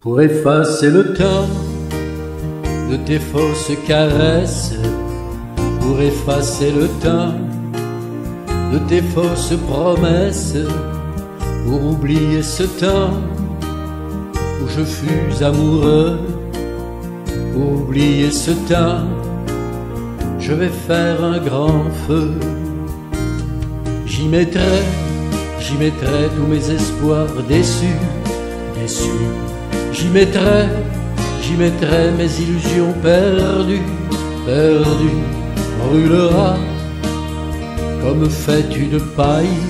Pour effacer le temps de tes fausses caresses, pour effacer le temps de tes fausses promesses, pour oublier ce temps où je fus amoureux, pour oublier ce temps, je vais faire un grand feu. J'y mettrai tous mes espoirs déçus, déçus. J'y mettrai mes illusions perdues, perdues. Brûlera comme fêtu de paille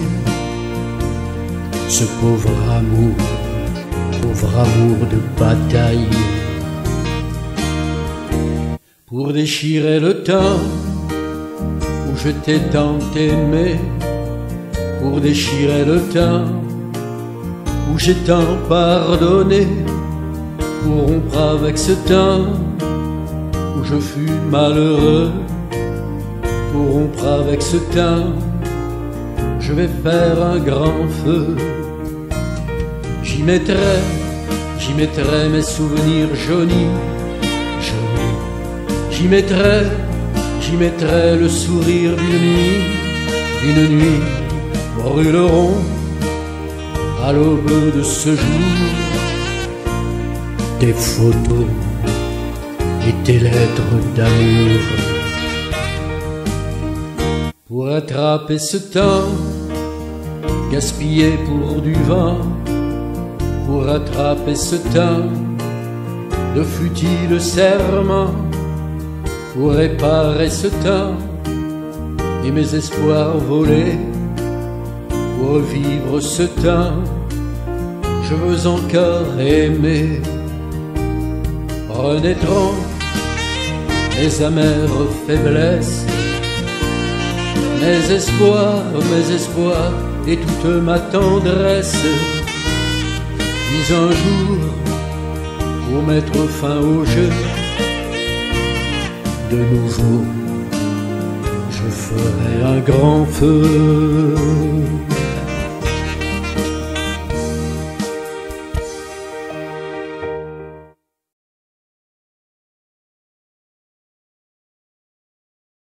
ce pauvre amour de bataille. Pour déchirer le temps où je t'ai tant aimé, pour déchirer le temps où j'ai tant pardonné, pour rompre avec ce temps où je fus malheureux, pour rompre avec ce temps, je vais faire un grand feu. J'y mettrai mes souvenirs jaunis, jaunis. J'y mettrai le sourire d'une nuit, brûleront à l'aube de ce jour tes photos et tes lettres d'amour. Pour attraper ce temps gaspillé pour du vent, pour attraper ce temps de futiles serments, pour réparer ce temps et mes espoirs volés, pour vivre ce temps, je veux encore aimer. Renaîtront mes amères faiblesses, mes espoirs et toute ma tendresse. Puis un jour, pour mettre fin au jeu, de nouveau, je ferai un grand feu.